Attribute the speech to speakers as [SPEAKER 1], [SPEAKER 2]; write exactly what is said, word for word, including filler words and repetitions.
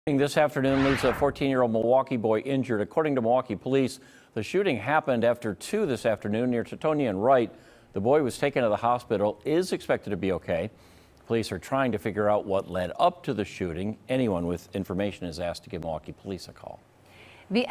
[SPEAKER 1] This afternoon leaves a fourteen-year-old Milwaukee boy injured. According to Milwaukee police, the shooting happened after two this afternoon near Teutonia and Wright. The boy was taken to the hospital, is expected to be okay. Police are trying to figure out what led up to the shooting. Anyone with information is asked to give Milwaukee police a call.